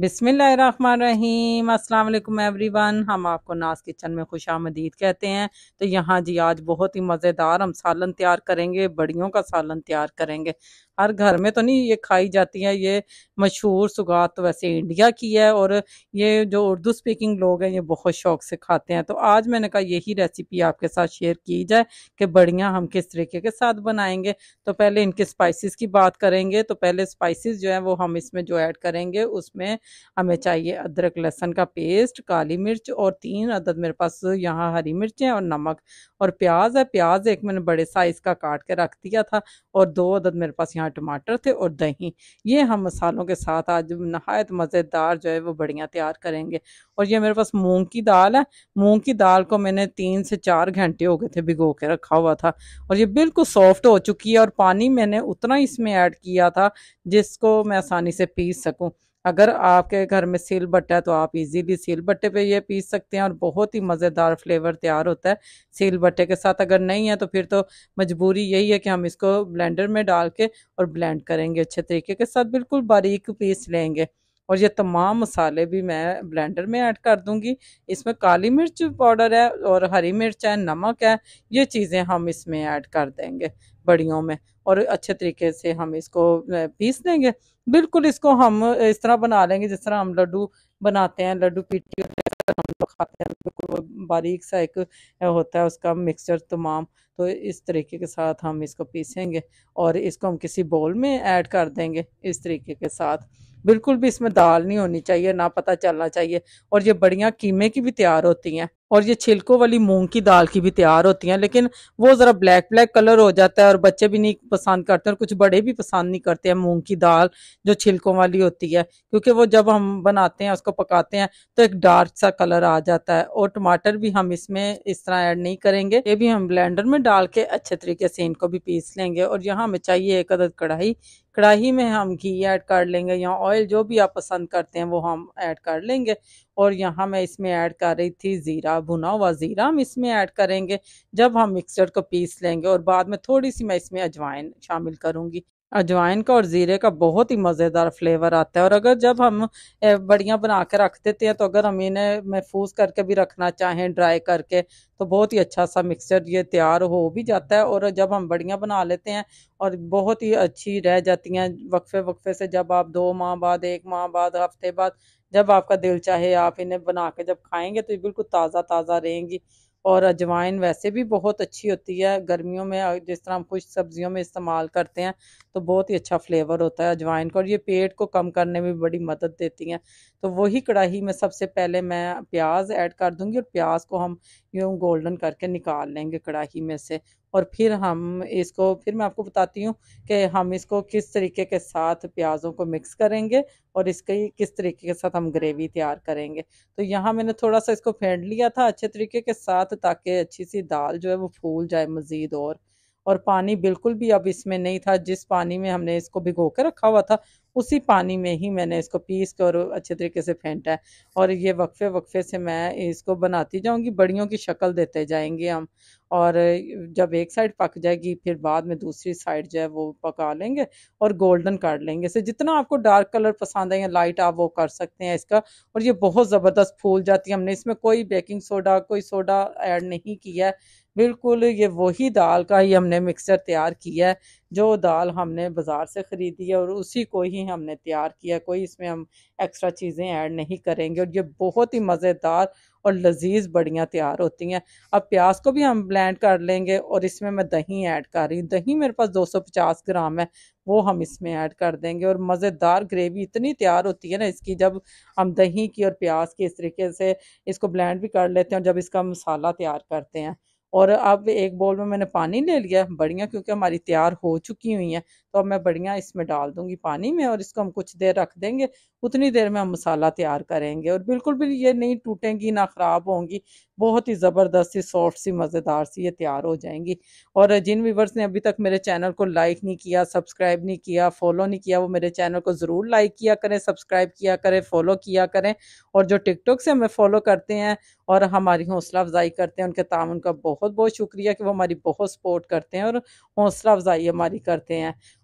बिस्मिल्लाहिर्रहमानिर्रहीम, अस्सलाम वालेकुम एवरीवन। हम आपको नाज किचन में खुशामदीद कहते हैं। तो यहाँ जी आज बहुत ही मज़ेदार हम सालन तैयार करेंगे, बड़ियों का सालन तैयार करेंगे। हर घर में तो नहीं ये खाई जाती है, ये मशहूर सुगात तो वैसे इंडिया की है और ये जो उर्दू स्पीकिंग लोग हैं ये बहुत शौक से खाते हैं। तो आज मैंने कहा यही रेसिपी आपके साथ शेयर की जाए कि बड़ियाँ हम किस तरीके के साथ बनाएंगे। तो पहले इनके स्पाइसेस की बात करेंगे। तो पहले स्पाइसेस जो है वो हम इसमें जो ऐड करेंगे उसमें हमें चाहिए अदरक लहसुन का पेस्ट, काली मिर्च और 3 अदद मेरे पास यहाँ हरी मिर्च है और नमक और प्याज है। प्याज एक मैंने बड़े साइज का काट के रख दिया था और 2 अदद मेरे पास यहाँ टमाटर थे और दही। ये हम मसालों के साथ आज नहायत मज़ेदार जो है वो बढ़िया तैयार करेंगे। और ये मेरे पास मूंग की दाल है। मूंग की दाल को मैंने 3 से 4 घंटे हो गए थे भिगो के रखा हुआ था और ये बिल्कुल सॉफ्ट हो चुकी है और पानी मैंने उतना इसमें ऐड किया था जिसको मैं आसानी से पीस सकूं। अगर आपके घर में सील बट्टा है तो आप इजीली सील बट्टे पे ये पीस सकते हैं और बहुत ही मज़ेदार फ्लेवर तैयार होता है सील बट्टे के साथ। अगर नहीं है तो फिर तो मजबूरी यही है कि हम इसको ब्लेंडर में डाल के और ब्लेंड करेंगे अच्छे तरीके के साथ, बिल्कुल बारीक पीस लेंगे। और ये तमाम मसाले भी मैं ब्लेंडर में ऐड कर दूंगी। इसमें काली मिर्च पाउडर है और हरी मिर्च है, नमक है, ये चीज़ें हम इसमें ऐड कर देंगे बड़ियों में और अच्छे तरीके से हम इसको पीस लेंगे। बिल्कुल इसको हम इस तरह बना लेंगे जिस तरह हम लड्डू बनाते हैं, लड्डू पीटी हम लोग खाते हैं, बिल्कुल बारीक सा एक होता है उसका मिक्सचर तमाम। तो इस तरीके के साथ हम इसको पीसेंगे और इसको हम किसी बोल में ऐड कर देंगे इस तरीके के साथ। बिल्कुल भी इसमें दाल नहीं होनी चाहिए, ना पता चलना चाहिए। और ये बढ़िया कीमे की भी तैयार होती हैं और ये छिलकों वाली मूंग की दाल की भी तैयार होती हैं, लेकिन वो ज़रा ब्लैक ब्लैक कलर हो जाता है और बच्चे भी नहीं पसंद करते और कुछ बड़े भी पसंद नहीं करते हैं मूंग की दाल जो छिलकों वाली होती है, क्योंकि वो जब हम बनाते हैं उसको पकाते हैं तो एक डार्क सा कलर आ जाता है। और टमाटर भी हम इसमें इस तरह ऐड नहीं करेंगे, ये भी हम ब्लेंडर में डाल के अच्छे तरीके से इनको भी पीस लेंगे। और यहाँ हमें चाहिए 1 अदद कढ़ाई। कढ़ाई में हम घी ऐड कर लेंगे या ऑयल, जो भी आप पसंद करते हैं वो हम ऐड कर लेंगे। और यहाँ मैं इसमें ऐड कर रही थी ज़ीरा, भुना हुआ ज़ीरा हम इसमें ऐड करेंगे जब हम मिक्सचर को पीस लेंगे। और बाद में थोड़ी सी मैं इसमें अजवाइन शामिल करूँगी। अजवाइन का और ज़ीरे का बहुत ही मज़ेदार फ्लेवर आता है। और अगर जब हम बड़ियाँ बना के रख देते हैं तो अगर हम इन्हें महफूज करके भी रखना चाहें ड्राई करके तो बहुत ही अच्छा सा मिक्सचर ये तैयार हो भी जाता है। और जब हम बड़ियाँ बना लेते हैं और बहुत ही अच्छी रह जाती हैं वक्फे वक्फे से, जब आप 2 माह बाद, 1 माह बाद, हफ्ते बाद, जब आपका दिल चाहे आप इन्हें बना के जब खाएंगे तो ये बिल्कुल ताज़ा ताज़ा रहेंगी। और अजवाइन वैसे भी बहुत अच्छी होती है गर्मियों में, जिस तरह हम कुछ सब्जियों में इस्तेमाल करते हैं तो बहुत ही अच्छा फ्लेवर होता है अजवाइन का और ये पेट को कम करने में बड़ी मदद देती हैं। तो वही कढ़ाई में सबसे पहले मैं प्याज ऐड कर दूंगी और प्याज को हम यूँ गोल्डन करके निकाल लेंगे कढ़ाई में से। और फिर हम इसको, फिर मैं आपको बताती हूँ कि हम इसको किस तरीके के साथ प्याज़ों को मिक्स करेंगे और इसकी किस तरीके के साथ हम ग्रेवी तैयार करेंगे। तो यहाँ मैंने थोड़ा सा इसको फेंट लिया था अच्छे तरीके के साथ ताकि अच्छी सी दाल जो है वो फूल जाए मज़ीद। और पानी बिल्कुल भी अब इसमें नहीं था, जिस पानी में हमने इसको भिगो के रखा हुआ था उसी पानी में ही मैंने इसको पीस कर अच्छे तरीके से फेंटा है। और ये वक्फे वक्फे से मैं इसको बनाती जाऊंगी, बड़ियों की शक्ल देते जाएंगे हम। और जब एक साइड पक जाएगी फिर बाद में दूसरी साइड जो है वो पका लेंगे और गोल्डन कर लेंगे। इसे जितना आपको डार्क कलर पसंद है या लाइट आप वो कर सकते हैं इसका। और ये बहुत ज़बरदस्त फूल जाती है। हमने इसमें कोई बेकिंग सोडा, कोई सोडा ऐड नहीं किया है, बिल्कुल ये वही दाल का ही हमने मिक्सचर तैयार किया है जो दाल हमने बाज़ार से ख़रीदी है और उसी को ही हमने तैयार किया है। कोई इसमें हम एक्स्ट्रा चीज़ें ऐड नहीं करेंगे और ये बहुत ही मज़ेदार और लजीज बड़ियाँ तैयार होती हैं। अब प्याज को भी हम ब्लेंड कर लेंगे और इसमें मैं दही ऐड कर रही हूँ। दही मेरे पास 250 ग्राम है, वो हम इसमें ऐड कर देंगे। और मज़ेदार ग्रेवी इतनी तैयार होती है ना इसकी, जब हम दही की और प्याज की इस तरीके से इसको ब्लेंड भी कर लेते हैं और जब इसका मसाला तैयार करते हैं। और अब एक बोल में मैंने पानी ले लिया बड़ियाँ, क्योंकि हमारी तैयार हो चुकी हुई हैं। तो अब मैं बड़ियाँ इसमें डाल दूंगी पानी में और इसको हम कुछ देर रख देंगे। उतनी देर में हम मसाला तैयार करेंगे और बिल्कुल भी ये नहीं टूटेंगी ना ख़राब होंगी, बहुत ही ज़बरदस्त सी सॉफ्ट सी मज़ेदार सी ये तैयार हो जाएंगी। और जिन व्यूवर्स ने अभी तक मेरे चैनल को लाइक नहीं किया, सब्सक्राइब नहीं किया, फॉलो नहीं किया, वो मेरे चैनल को ज़रूर लाइक किया करें, सब्सक्राइब किया करें, फॉलो किया करें। और जो टिकटॉक से हमें फॉलो करते हैं और हमारी हौसला अफजाई करते हैं उनके ताउन का बहुत बहुत शुक्रिया कि वो हमारी बहुत सपोर्ट करते हैं और हौसला अफजाई हमारी करते हैं।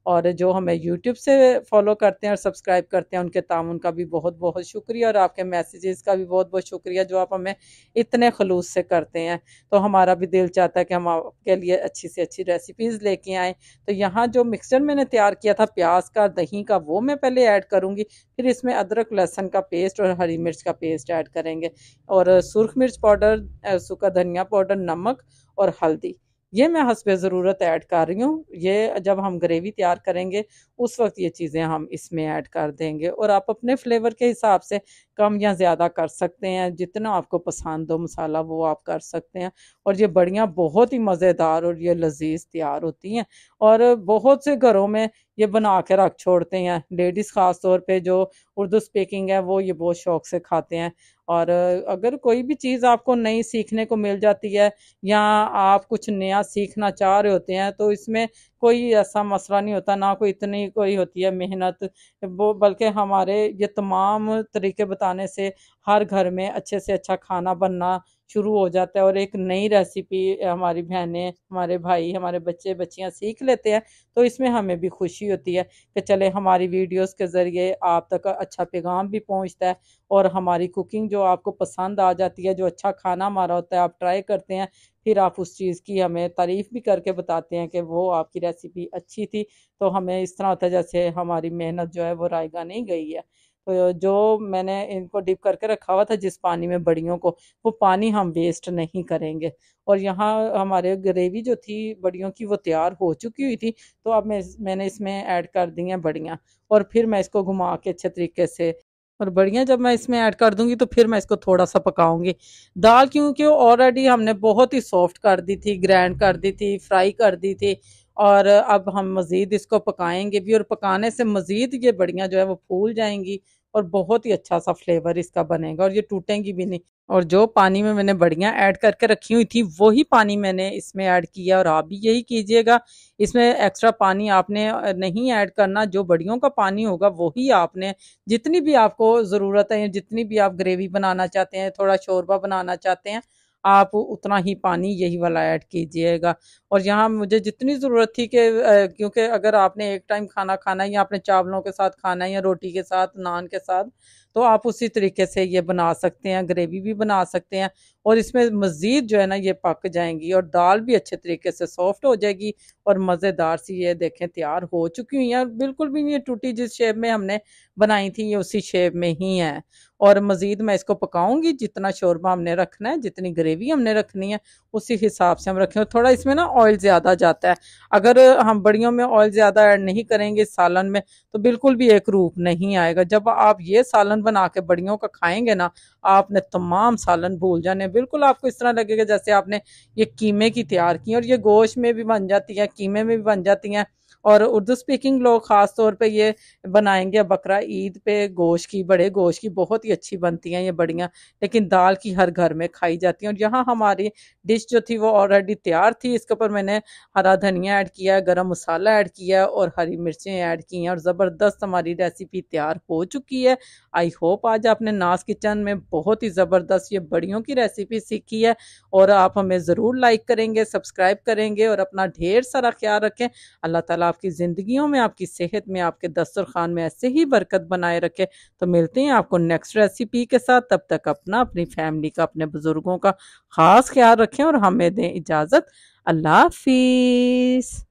और जो हमें यूट्यूब से फॉलो करते हैं और सब्सक्राइब करते हैं उनके तामुन का भी बहुत बहुत शुक्रिया, और आपके मैसेजेस का भी बहुत बहुत शुक्रिया जो आप हमें इतने खलूस से करते हैं। तो हमारा भी दिल चाहता है कि हम आपके लिए अच्छी से अच्छी रेसिपीज़ लेके आएँ। तो यहाँ जो मिक्सचर मैंने तैयार किया था प्याज का, दही का, वो मैं पहले ऐड करूँगी, फिर इसमें अदरक लहसुन का पेस्ट और हरी मिर्च का पेस्ट ऐड करेंगे, और सुरख मिर्च पाउडर, सूखा धनिया पाउडर, नमक और हल्दी, ये मैं हस्बे ज़रूरत ऐड कर रही हूँ। ये जब हम ग्रेवी तैयार करेंगे उस वक्त ये चीज़ें हम इसमें ऐड कर देंगे, और आप अपने फ्लेवर के हिसाब से कम या ज़्यादा कर सकते हैं, जितना आपको पसंद हो मसाला वो आप कर सकते हैं। और ये बड़ियाँ बहुत ही मज़ेदार और ये लजीज तैयार होती हैं, और बहुत से घरों में ये बना के रख छोड़ते हैं। लेडीज़ ख़ास तौर पे जो उर्दू स्पीकिंग है वो ये बहुत शौक से खाते हैं। और अगर कोई भी चीज़ आपको नई सीखने को मिल जाती है या आप कुछ नया सीखना चाह रहे होते हैं तो इसमें कोई ऐसा मसला नहीं होता, ना कोई इतनी कोई होती है मेहनत वो, बल्कि हमारे ये तमाम तरीके बताने से हर घर में अच्छे से अच्छा खाना बनना शुरू हो जाता है, और एक नई रेसिपी हमारी बहनें, हमारे भाई, हमारे बच्चे बच्चियां सीख लेते हैं। तो इसमें हमें भी खुशी होती है कि चले हमारी वीडियोस के ज़रिए आप तक अच्छा पैगाम भी पहुंचता है, और हमारी कुकिंग जो आपको पसंद आ जाती है, जो अच्छा खाना हमारा होता है आप ट्राई करते हैं, फिर आप उस चीज़ की हमें तारीफ़ भी करके बताते हैं कि वो आपकी रेसिपी अच्छी थी। तो हमें इस तरह होता है जैसे हमारी मेहनत जो है वो रायगा नहीं गई है। तो जो मैंने इनको डिप करके रखा हुआ था जिस पानी में बड़ियों को, वो पानी हम वेस्ट नहीं करेंगे। और यहाँ हमारे ग्रेवी जो थी बड़ियों की वो तैयार हो चुकी हुई थी, तो अब मैंने इसमें ऐड कर दी हैं बड़ियाँ, और फिर मैं इसको घुमा के अच्छे तरीके से, और बढ़िया जब मैं इसमें ऐड कर दूंगी तो फिर मैं इसको थोड़ा सा पकाऊंगी। दाल क्योंकि ऑलरेडी हमने बहुत ही सॉफ्ट कर दी थी, ग्राइंड कर दी थी, फ्राई कर दी थी, और अब हम मज़ीद इसको पकाएंगे भी, और पकाने से मज़ीद ये बढ़िया जो है वो फूल जाएंगी, और बहुत ही अच्छा सा फ्लेवर इसका बनेगा, और ये टूटेंगी भी नहीं। और जो पानी में मैंने बढ़िया ऐड करके रखी हुई थी वही पानी मैंने इसमें ऐड किया, और आप भी यही कीजिएगा। इसमें एक्स्ट्रा पानी आपने नहीं ऐड करना, जो बड़ियों का पानी होगा वही आपने, जितनी भी आपको ज़रूरत है, जितनी भी आप ग्रेवी बनाना चाहते हैं, थोड़ा शोरबा बनाना चाहते हैं, आप उतना ही पानी यही वाला ऐड कीजिएगा। और यहाँ मुझे जितनी ज़रूरत थी कि क्योंकि अगर आपने एक टाइम खाना खाना है या आपने चावलों के साथ खाना है या रोटी के साथ, नान के साथ, तो आप उसी तरीके से ये बना सकते हैं, ग्रेवी भी बना सकते हैं, और इसमें मज़ीद जो है ना ये पक जाएंगी, और दाल भी अच्छे तरीके से सॉफ्ट हो जाएगी, और मज़ेदार सी ये देखें तैयार हो चुकी हुई है। बिल्कुल भी ये टूटी, जिस शेप में हमने बनाई थी ये उसी शेप में ही है। और मज़ीद मैं इसको पकाऊंगी, जितना शोरबा हमने रखना है, जितनी ग्रेवी हमने रखनी है उसी हिसाब से हम रखें। थोड़ा इसमें ना ऑयल ज़्यादा जाता है, अगर हम बड़ियों में ऑयल ज़्यादा ऐड नहीं करेंगे सालन में तो बिल्कुल भी एक रूप नहीं आएगा। जब आप ये सालन बना के बड़ियों का खाएंगे ना, आपने तमाम सालन भूल जाने, बिल्कुल आपको इस तरह लगेगा जैसे आपने ये कीमे की तैयार की, और ये गोश्त में भी बन जाती है, कीमे में भी बन जाती हैं। और उर्दू स्पीकिंग लोग ख़ास तौर पे ये बनाएंगे बकरा ईद पे, गोश्त की, बड़े गोश्त की बहुत ही अच्छी बनती हैं ये बड़ियाँ, लेकिन दाल की हर घर में खाई जाती हैं। और यहाँ हमारी डिश जो थी वो ऑलरेडी तैयार थी, इसके ऊपर मैंने हरा धनिया ऐड किया है, गरम मसाला ऐड किया है, और हरी मिर्चें ऐड की हैं, और ज़बरदस्त हमारी रेसिपी तैयार हो चुकी है। आई होप आज आपने नाज किचन में बहुत ही ज़बरदस्त ये बड़ियों की रेसिपी सीखी है, और आप हमें ज़रूर लाइक करेंगे, सब्सक्राइब करेंगे, और अपना ढेर सारा ख्याल रखें। अल्लाह ताला आपकी ज़िंदगियों में, आपकी सेहत में, आपके दस्तरखान में ऐसे ही बरकत बनाए रखे। तो मिलते हैं आपको नेक्स्ट रेसिपी के साथ, तब तक अपना, अपनी फैमिली का, अपने बुजुर्गों का ख़ास ख्याल रखें, और हमें दें इजाज़त। अल्लाह हाफिज़।